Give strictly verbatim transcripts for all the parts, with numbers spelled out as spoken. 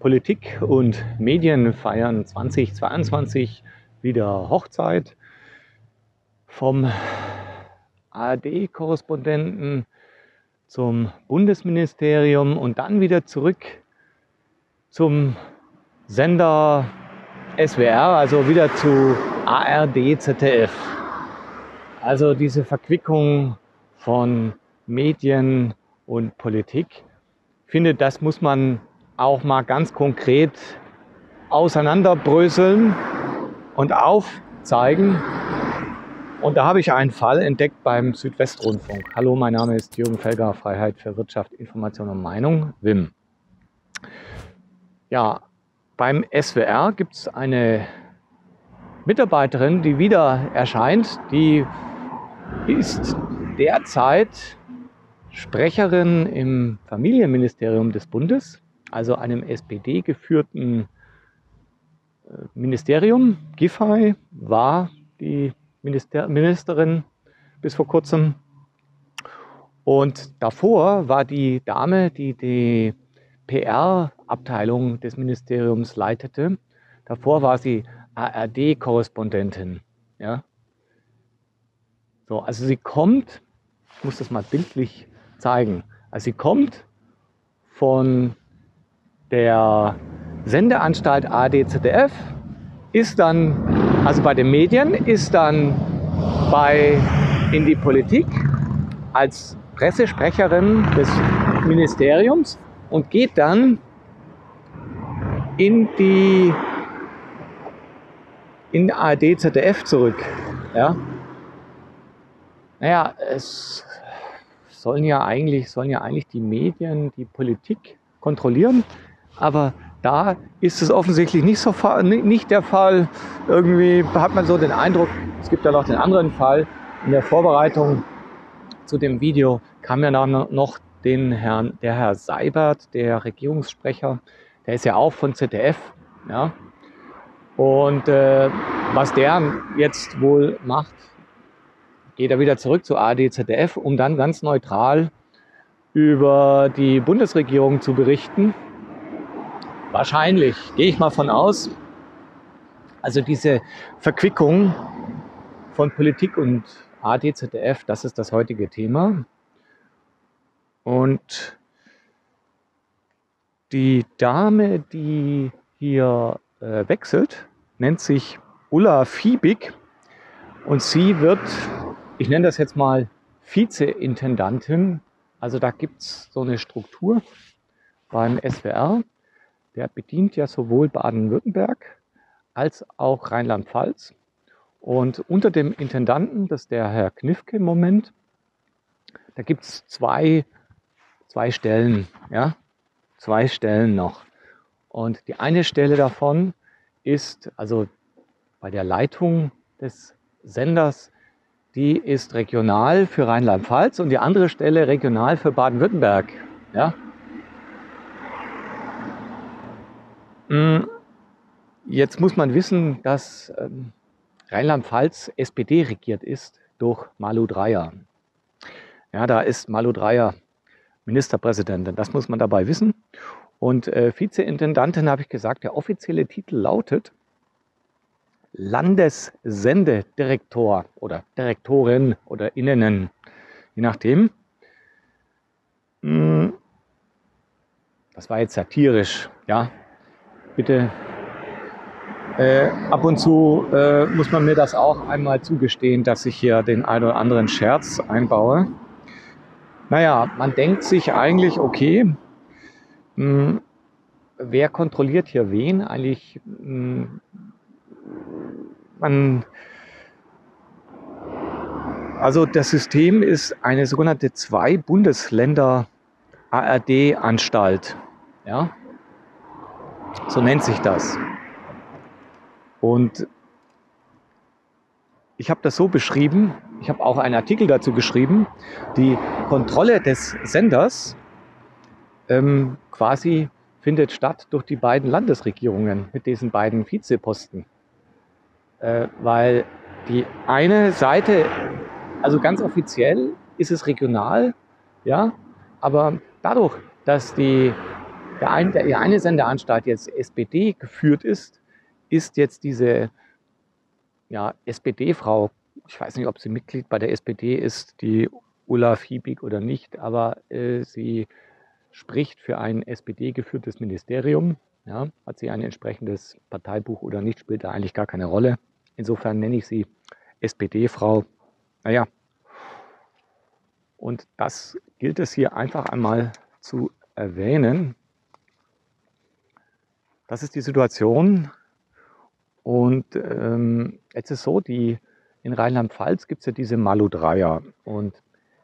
Politik und Medien feiern zweitausendzweiundzwanzig wieder Hochzeit. Vom A R D-Korrespondenten zum Bundesministerium und dann wieder zurück zum Sender S W R, also wieder zu A R D Z D F. Also diese Verquickung von Medien und Politik, ich finde, das muss man auch mal ganz konkret auseinanderbröseln und aufzeigen. Und da habe ich einen Fall entdeckt beim Südwestrundfunk. Hallo, mein Name ist Jürgen Felger, Freiheit für Wirtschaft, Information und Meinung, W I M. Ja, beim S W R gibt es eine Mitarbeiterin, die wieder erscheint. Die ist derzeit Sprecherin im Familienministerium des Bundes, also einem S P D-geführten Ministerium. Giffey war die Minister Ministerin bis vor kurzem. Und davor war die Dame, die die P R-Abteilung des Ministeriums leitete. Davor war sie A R D-Korrespondentin. Ja? So, also sie kommt, ich muss das mal bildlich zeigen, also sie kommt von der Sendeanstalt A R D Z D F, ist dann, also bei den Medien, ist dann bei, in die Politik als Pressesprecherin des Ministeriums und geht dann in die in A R D Z D F zurück. Ja? Naja, es sollen ja eigentlich, sollen ja eigentlich die Medien die Politik kontrollieren, aber da ist es offensichtlich nicht, so, nicht der Fall. Irgendwie hat man so den Eindruck, es gibt ja noch den anderen Fall. In der Vorbereitung zu dem Video kam ja noch den Herrn, der Herr Seibert, der Regierungssprecher, der ist ja auch von Z D F. Ja? Und äh, was der jetzt wohl macht, geht er wieder zurück zu A R D Z D F, um dann ganz neutral über die Bundesregierung zu berichten. Wahrscheinlich, gehe ich mal von aus. Also diese Verquickung von Politik und A R D Z D F, das ist das heutige Thema. Und die Dame, die hier äh, wechselt, nennt sich Ulla Fiebig und sie wird, ich nenne das jetzt mal Vizeintendantin. Also da gibt es so eine Struktur beim S W R. Der bedient ja sowohl Baden-Württemberg als auch Rheinland-Pfalz. Und unter dem Intendanten, das ist der Herr Knifke im Moment, da gibt es zwei, zwei Stellen, ja, zwei Stellen noch. Und die eine Stelle davon ist, also bei der Leitung des Senders, die ist regional für Rheinland-Pfalz und die andere Stelle regional für Baden-Württemberg. Ja? Jetzt muss man wissen, dass ähm, Rheinland-Pfalz S P D regiert ist durch Malu Dreyer. Ja, da ist Malu Dreyer Ministerpräsidentin, das muss man dabei wissen. Und äh, Vizeintendantin, habe ich gesagt, der offizielle Titel lautet Landessendedirektor oder Direktorin oder Innen, je nachdem. Das war jetzt satirisch, ja. Bitte, äh, ab und zu äh, muss man mir das auch einmal zugestehen, dass ich hier den einen oder anderen Scherz einbaue. Naja, man denkt sich eigentlich, okay, mh, wer kontrolliert hier wen? Eigentlich, mh, man, also das System ist eine sogenannte Zwei-Bundesländer-A R D-Anstalt. Ja? So nennt sich das. Und ich habe das so beschrieben, ich habe auch einen Artikel dazu geschrieben, die Kontrolle des Senders ähm, quasi findet statt durch die beiden Landesregierungen mit diesen beiden Vizeposten. Äh, weil die eine Seite, also ganz offiziell ist es regional, ja, aber dadurch, dass die der, ein, der die eine Sendeanstalt jetzt S P D geführt ist, ist jetzt diese ja, S P D-Frau, ich weiß nicht, ob sie Mitglied bei der S P D ist, die Ulla Fiebig oder nicht, aber äh, sie spricht für ein S P D-geführtes Ministerium. Ja, hat sie ein entsprechendes Parteibuch oder nicht, spielt da eigentlich gar keine Rolle. Insofern nenne ich sie S P D-Frau. Naja, und das gilt es hier einfach einmal zu erwähnen. Das ist die Situation. Und ähm, jetzt ist so, die, in Rheinland-Pfalz gibt es ja diese Malu-Dreier. Und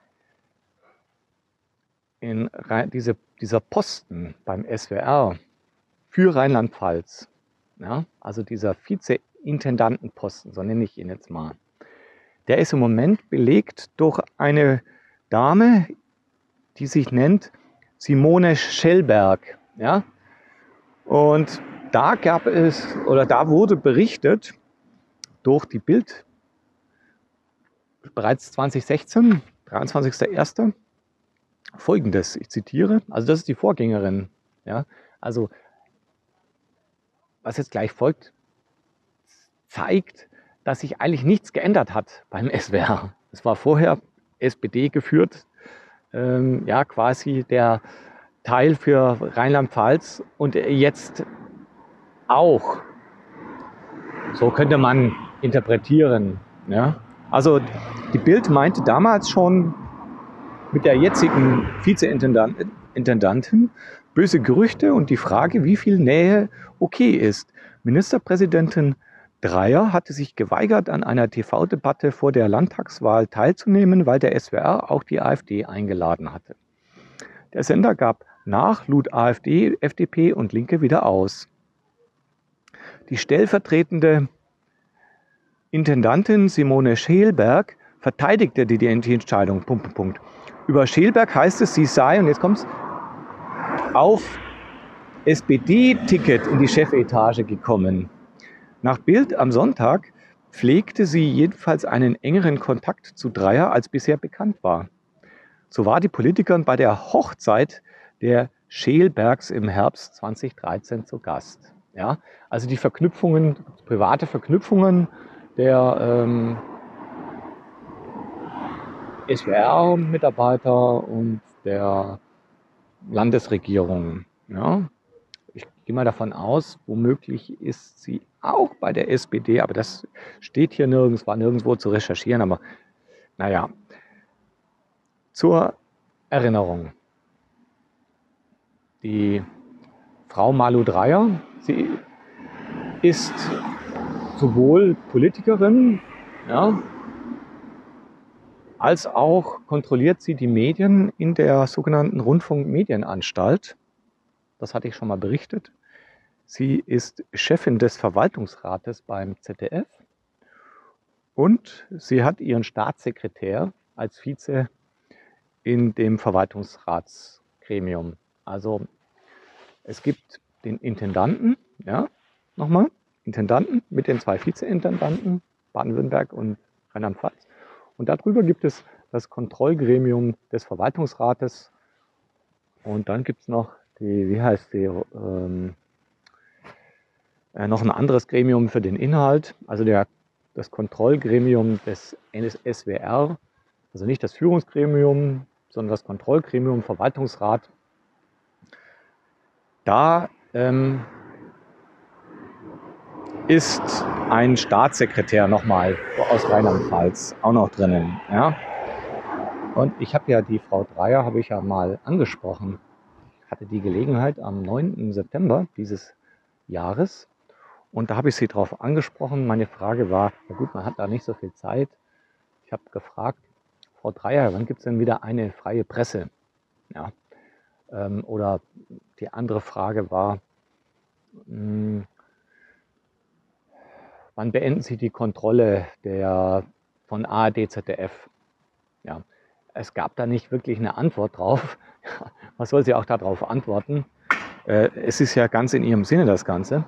in diese, dieser Posten beim S W R für Rheinland-Pfalz, ja, also dieser Vize-Intendantenposten, so nenne ich ihn jetzt mal, der ist im Moment belegt durch eine Dame, die sich nennt Simone Schellberg. Ja? Und da gab es, oder da wurde berichtet durch die Bild bereits zwanzig sechzehn, dreiundzwanzigster erster folgendes, ich zitiere, also das ist die Vorgängerin. Ja? Also was jetzt gleich folgt, zeigt, dass sich eigentlich nichts geändert hat beim S W R. Es war vorher S P D geführt, ähm, ja quasi der Teil für Rheinland-Pfalz und jetzt auch. So könnte man interpretieren. Ja? Also die Bild meinte damals schon mit der jetzigen Vizeintendantin böse Gerüchte und die Frage, wie viel Nähe okay ist. Ministerpräsidentin Dreier hatte sich geweigert, an einer T V-Debatte vor der Landtagswahl teilzunehmen, weil der S W R auch die AfD eingeladen hatte. Der Sender gab nach, lud AfD, F D P und Linke wieder aus. Die stellvertretende Intendantin Simone Schellberg verteidigte die, die Entscheidung. Punkt, Punkt, Punkt. Über Schellberg heißt es, sie sei, und jetzt kommt's, auf S P D-Ticket in die Chefetage gekommen. Nach Bild am Sonntag pflegte sie jedenfalls einen engeren Kontakt zu Dreier, als bisher bekannt war. So war die Politikerin bei der Hochzeit der Schellbergs im Herbst zweitausenddreizehn zu Gast. Ja, also die Verknüpfungen, private Verknüpfungen der ähm, S W R-Mitarbeiter und der Landesregierung. Ja. Ich gehe mal davon aus, womöglich ist sie auch bei der S P D, aber das steht hier nirgends, war nirgendwo zu recherchieren. Aber naja, zur Erinnerung. Die Frau Malu Dreier, sie ist sowohl Politikerin, ja, als auch kontrolliert sie die Medien in der sogenannten Rundfunkmedienanstalt. Das hatte ich schon mal berichtet. Sie ist Chefin des Verwaltungsrates beim Z D F und sie hat ihren Staatssekretär als Vize in dem Verwaltungsratsgremium. Also es gibt den Intendanten, ja, nochmal, Intendanten mit den zwei Vizeintendanten, Baden-Württemberg und Rheinland-Pfalz. Und darüber gibt es das Kontrollgremium des Verwaltungsrates. Und dann gibt es noch die, wie heißt die, ähm, äh, noch ein anderes Gremium für den Inhalt, also der, das Kontrollgremium des S W R, also nicht das Führungsgremium, sondern das Kontrollgremium, Verwaltungsrat. Da ähm, ist ein Staatssekretär nochmal aus Rheinland-Pfalz auch noch drinnen. Ja? Und ich habe ja die Frau Dreier, habe ich ja mal angesprochen. Ich hatte die Gelegenheit am neunten September dieses Jahres und da habe ich sie darauf angesprochen. Meine Frage war, na gut, man hat da nicht so viel Zeit. Ich habe gefragt, Frau Dreier, wann gibt es denn wieder eine freie Presse? Ja. Ähm, oder die andere Frage war, mh, wann beenden Sie die Kontrolle der, von A R D, Z D F? Ja. Es gab da nicht wirklich eine Antwort drauf. Was soll sie auch darauf antworten? Äh, es ist ja ganz in ihrem Sinne, das Ganze.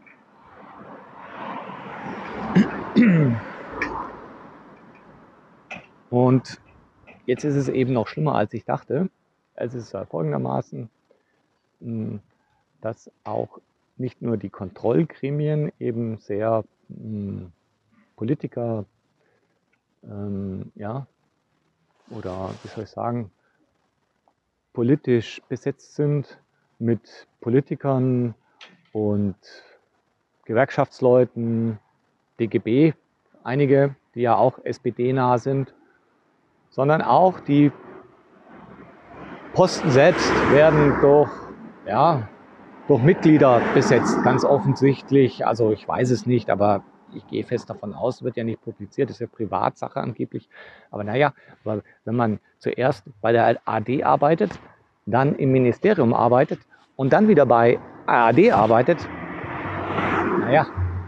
Und jetzt ist es eben noch schlimmer, als ich dachte. Es ist folgendermaßen, dass auch nicht nur die Kontrollgremien eben sehr mh, Politiker, ähm, ja, oder wie soll ich sagen, politisch besetzt sind mit Politikern und Gewerkschaftsleuten, D G B, einige, die ja auch S P D-nah sind, sondern auch die Posten selbst werden durch, ja, durch Mitglieder besetzt, ganz offensichtlich. Also ich weiß es nicht, aber ich gehe fest davon aus, wird ja nicht publiziert, das ist ja Privatsache angeblich. Aber naja, wenn man zuerst bei der A D arbeitet, dann im Ministerium arbeitet und dann wieder bei A R D arbeitet, naja,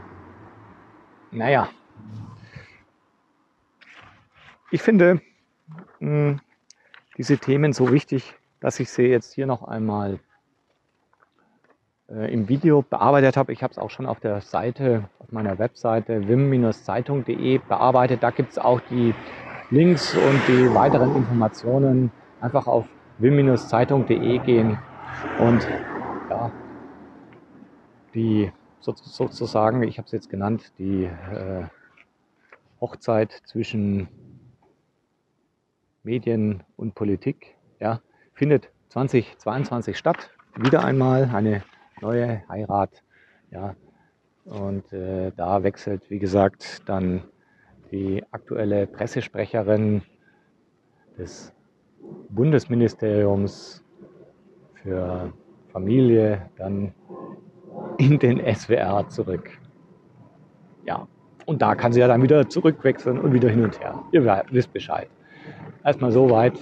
naja. Ich finde mh, diese Themen so wichtig, dass ich sie jetzt hier noch einmal äh, im Video bearbeitet habe. Ich habe es auch schon auf der Seite, auf meiner Webseite wim Zeitung punkt de bearbeitet. Da gibt es auch die Links und die weiteren Informationen. Einfach auf wim Zeitung punkt de gehen und ja, die so, sozusagen, ich habe es jetzt genannt, die äh, Hochzeit zwischen Medien und Politik, ja, findet zweitausendzweiundzwanzig statt. Wieder einmal eine neue Heirat. Ja, und äh, da wechselt, wie gesagt, dann die aktuelle Pressesprecherin des Bundesministeriums für Familie dann in den S W R zurück. Ja, und da kann sie ja dann wieder zurückwechseln und wieder hin und her. Ihr wisst Bescheid. Erstmal soweit.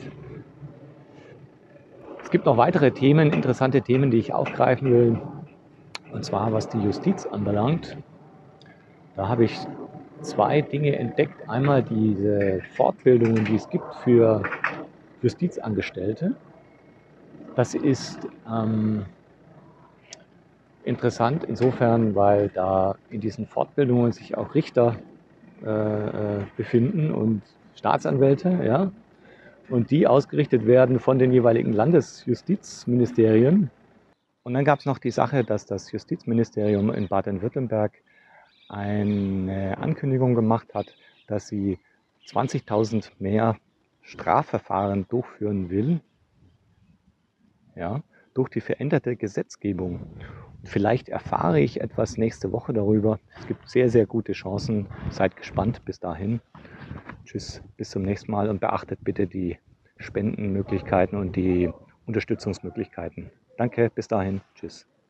Es gibt noch weitere Themen, interessante Themen, die ich aufgreifen will. Und zwar, was die Justiz anbelangt. Da habe ich zwei Dinge entdeckt. Einmal diese Fortbildungen, die es gibt für Justizangestellte. Das ist ähm, interessant insofern, weil da in diesen Fortbildungen sich auch Richter äh, befinden und Staatsanwälte, ja, und die ausgerichtet werden von den jeweiligen Landesjustizministerien. Und dann gab es noch die Sache, dass das Justizministerium in Baden-Württemberg eine Ankündigung gemacht hat, dass sie zwanzigtausend mehr Strafverfahren durchführen will, ja, durch die veränderte Gesetzgebung. Und vielleicht erfahre ich etwas nächste Woche darüber. Es gibt sehr, sehr gute Chancen. Seid gespannt. Bis dahin. Tschüss, bis zum nächsten Mal und beachtet bitte die Spendenmöglichkeiten und die Unterstützungsmöglichkeiten. Danke, bis dahin. Tschüss.